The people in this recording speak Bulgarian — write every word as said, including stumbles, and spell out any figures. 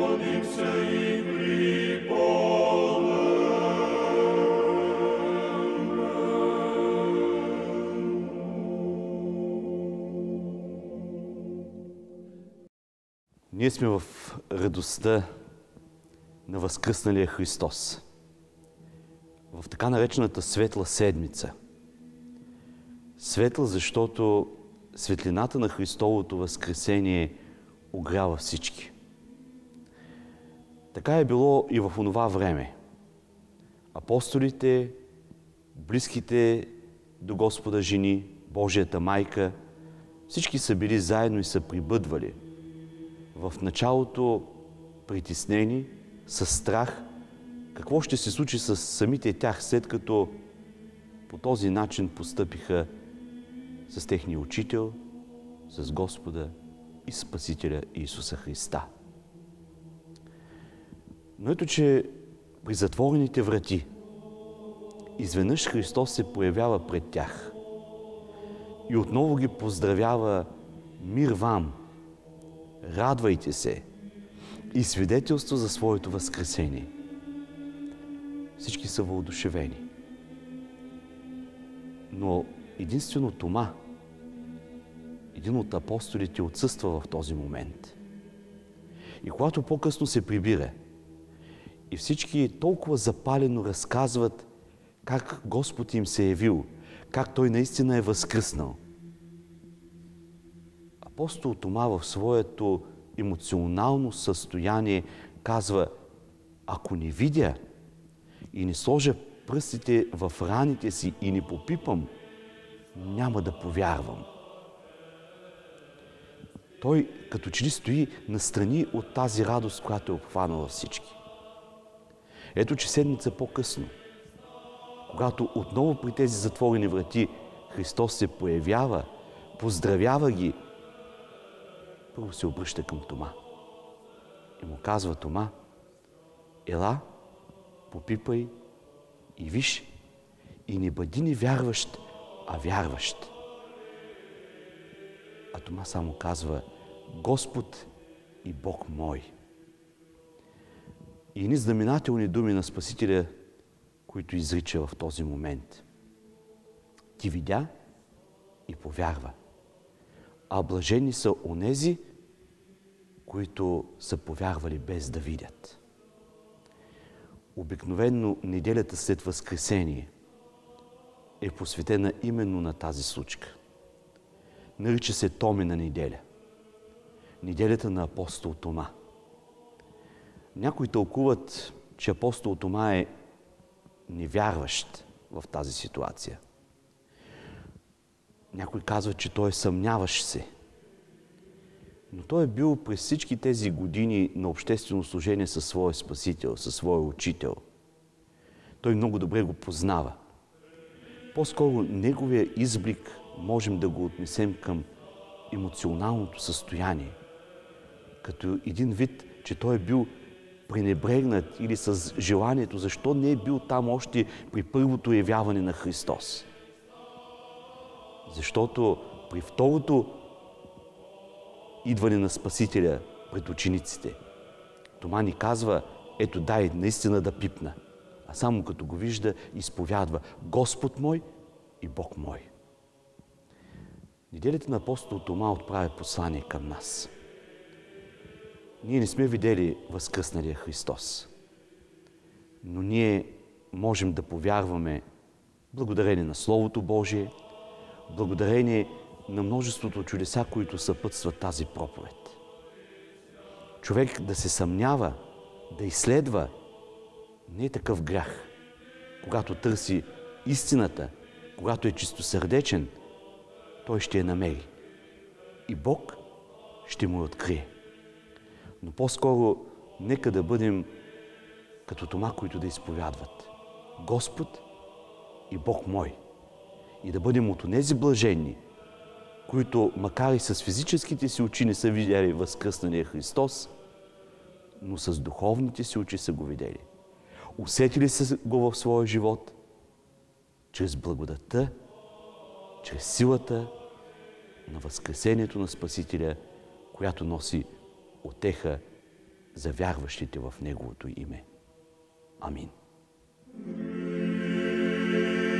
Ние сме в радостта на възкръсналия Христос. В така наречената светла седмица. Светла, защото светлината на Христовото възкресение огрява всички. Така е било и в онова време. Апостолите, близките до Господа жени, Божията майка, всички са били заедно и са прибъдвали. В началото притеснени, със страх, какво ще се случи с самите тях, след като по този начин постъпиха с техния учител, с Господа и Спасителя Исуса Христа. Но ето, че при затворените врати изведнъж Христос се появява пред тях и отново ги поздравява: мир вам, радвайте се, и свидетелство за своето възкресение. Всички са въодушевени. Но единствено Тома, един от апостолите, отсъства в този момент. И когато по-късно се прибира и всички толкова запалено разказват как Господ им се е явил, как Той наистина е възкръснал, апостол Тома в своето емоционално състояние казва: ако не видя и не сложа пръстите в раните си и не попипам, няма да повярвам. Той като че ли стои настрани от тази радост, която е обхванала всички. Ето, че седмица по-късно, когато отново при тези затворени врати Христос се появява, поздравява ги, първо се обръща към Тома и му казва: Тома, ела, попипай и виж, и не бъди невярващ, а вярващ. А Тома само казва: Господ и Бог мой. И едни знаменателни думи на Спасителя, които изрича в този момент. Ти видя и повярва. А блажени са онези, които са повярвали без да видят. Обикновено неделята след Възкресение е посветена именно на тази случка. Нарича се Томина неделя. Неделята на апостол Тома. Някои тълкуват, че апостол Тома е невярващ в тази ситуация. Някой казва, че той е съмняващ се. Но той е бил през всички тези години на обществено служение със своя Спасител, със своя Учител. Той много добре го познава. По-скоро неговия изблик можем да го отнесем към емоционалното състояние. Като един вид, че той е бил пренебрегнат или с желанието, защо не е бил там още при първото явяване на Христос. Защото при второто идване на Спасителя пред учениците, Тома ни казва: ето дай наистина да пипна. А само като го вижда, изповядва: Господ мой и Бог мой. Неделята на апостол Тома отправя послание към нас. Ние не сме видели възкръсналия Христос, но ние можем да повярваме благодарение на Словото Божие, благодарение на множеството чудеса, които съпътстват тази проповед. Човек да се съмнява, да изследва, не е такъв грях. Когато търси истината, когато е чистосърдечен, той ще я намери. И Бог ще му я открие. Но по-скоро нека да бъдем като Тома, които да изповядват: Господ и Бог мой. И да бъдем от онези блаженни, които макар и с физическите си очи не са видяли възкръсналия Христос, но с духовните си очи са го видели. Усетили са го в своя живот чрез благодатта, чрез силата на възкресението на Спасителя, която носи утеха за вярващите в Неговото име. Амин.